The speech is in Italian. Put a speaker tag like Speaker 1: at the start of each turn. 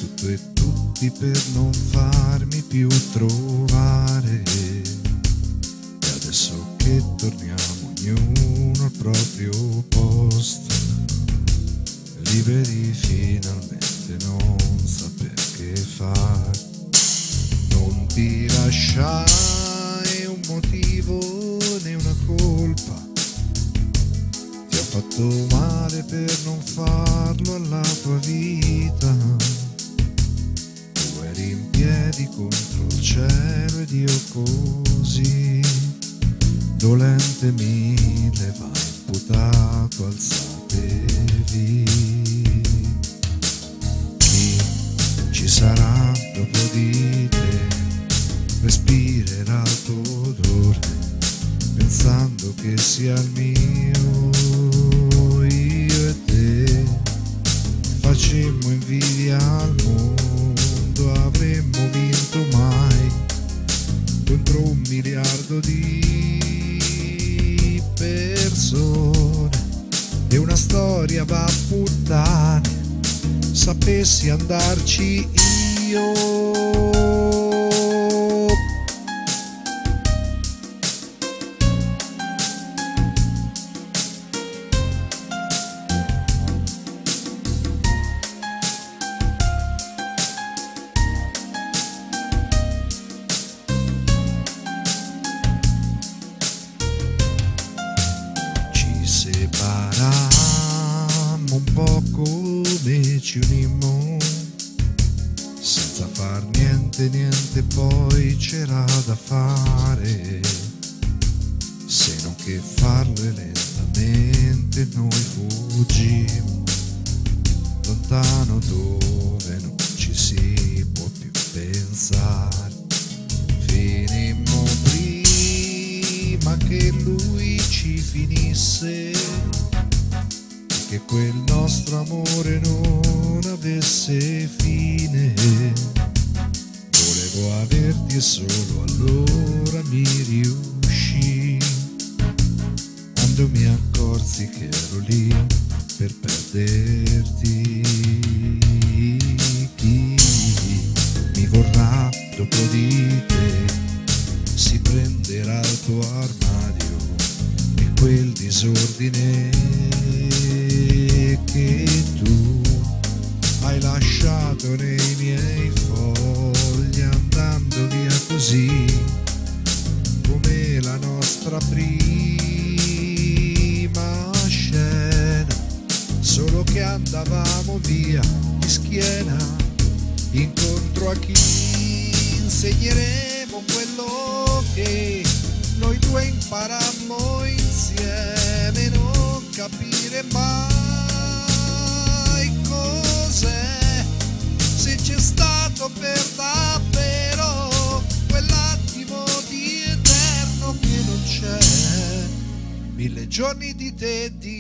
Speaker 1: tutto e tutti per non farmi più trovare. E adesso che torniamo ognuno al proprio posto, liberi finalmente, non saper che fare. Non ti lasciai un motivo né una colpa, ti ho fatto male per non farlo alla tua vita. Tu eri in piedi contro il cielo ed io così dolente mi levai imputato, alzatevi. Chi ci sarà dopo di te respirerà il tuo odore pensando che sia il mio. Io e te facemmo invidia al mondo, avremmo vinto mai contro 1 miliardo di persone. E una storia va a puttane, sapessi andarci io. Separammo un po' come ci unimmo, senza far niente, poi c'era da fare, se non che farlo e lentamente noi fuggimmo, lontano dove non ci si può più pensare. Finimmo prima che lui ci finisse, che quel nostro amore non avesse fine. Volevo averti e solo allora mi riuscì, quando mi accorsi che ero lì per perderti. Chi mi vorrà dopo di te si prenderà il tuo armadio e quel disordine che tu hai lasciato nei miei fogli, andando via così come la nostra prima scena, solo che andavamo via di schiena incontro a chi insegneremo quello che noi due imparammo insieme, non capire mai cos'è, se c'è stato per davvero quell'attimo di eterno che non c'è. 1000 giorni di te e di